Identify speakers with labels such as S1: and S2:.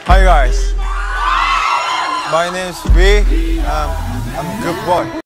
S1: Hi guys, my name is V. I'm a good boy.